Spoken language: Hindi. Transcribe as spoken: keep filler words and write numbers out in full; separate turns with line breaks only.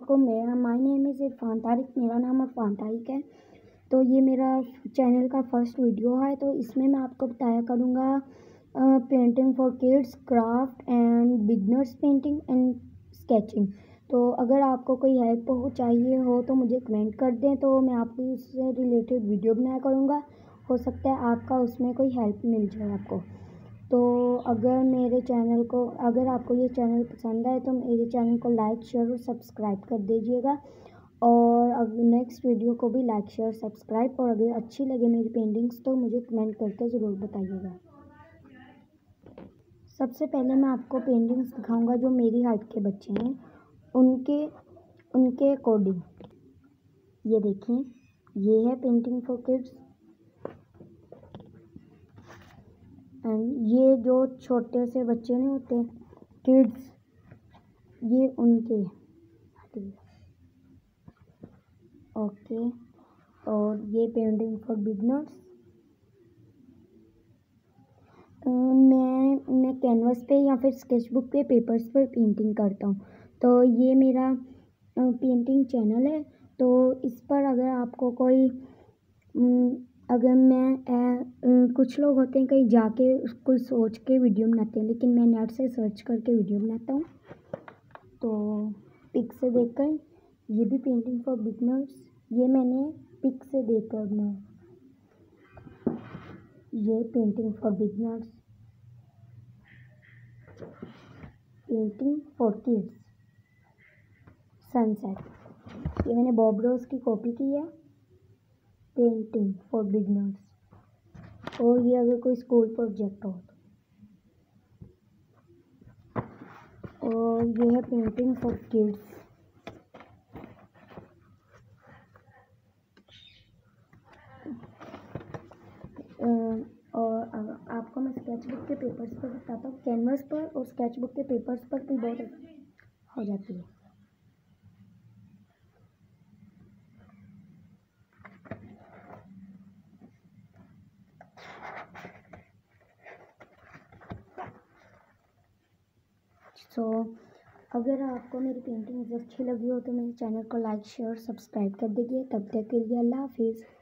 अलैकुम। मेरा my name is Irfan Tariq, मेरा नाम इरफान तारिक है। तो ये मेरा चैनल का फर्स्ट वीडियो है। तो इसमें मैं आपको बताया करूँगा painting for kids, craft and beginners painting and sketching. तो अगर आपको कोई हेल्प हो चाहिए हो तो मुझे कमेंट कर दें, तो मैं आपको उससे रिलेटेड वीडियो बनाया करूँगा। हो सकता है आपका उसमें कोई हेल्प मिल जाए आपको। तो अगर मेरे चैनल को अगर आपको ये चैनल पसंद आए तो मेरे चैनल को लाइक शेयर और सब्सक्राइब कर दीजिएगा। और अगर नेक्स्ट वीडियो को भी लाइक शेयर सब्सक्राइब, और अगर अच्छी लगे मेरी पेंटिंग्स तो मुझे कमेंट करके ज़रूर बताइएगा। सबसे पहले मैं आपको पेंटिंग्स दिखाऊंगा जो मेरी हाइट के बच्चे हैं, उनके उनके अकॉर्डिंग। ये देखिए, ये है पेंटिंग फॉर किड्स। एंड ये जो छोटे से बच्चे नहीं होते किड्स, ये उनके ओके। और ये पेंटिंग फॉर बिगनर्स। मैं मैं कैनवस पे या फिर स्केचबुक पे पेपर्स पर पेंटिंग करता हूँ। तो ये मेरा पेंटिंग चैनल है। तो इस पर अगर आपको कोई अगर मैं ए, कुछ लोग होते हैं कहीं जाके कुछ सोच के वीडियो बनाते हैं, लेकिन मैं नेट से सर्च करके वीडियो बनाता हूँ। तो पिक से देखकर, ये भी पेंटिंग फॉर बिगनर्स, ये मैंने पिक से देखकर बनाया। ये painting for beginners, painting for kids, sunset. ये मैंने बॉब रोज की कॉपी की है, पेंटिंग फॉर बिगनर्स। और ये अगर कोई स्कूल प्रोजेक्ट हो तो। और ये है पेंटिंग फॉर किड्स। और आपको मैं स्केचबुक के पेपर्स पर बताता हूँ। कैनवस पर और स्केचबुक के पेपर्स पर भी बहुत हो जाती है। सो so, अगर आपको मेरी पेंटिंग अच्छी लगी हो तो मेरे चैनल को लाइक शेयर सब्सक्राइब कर दीजिए। तब तक के लिए अल्लाह हाफिज़।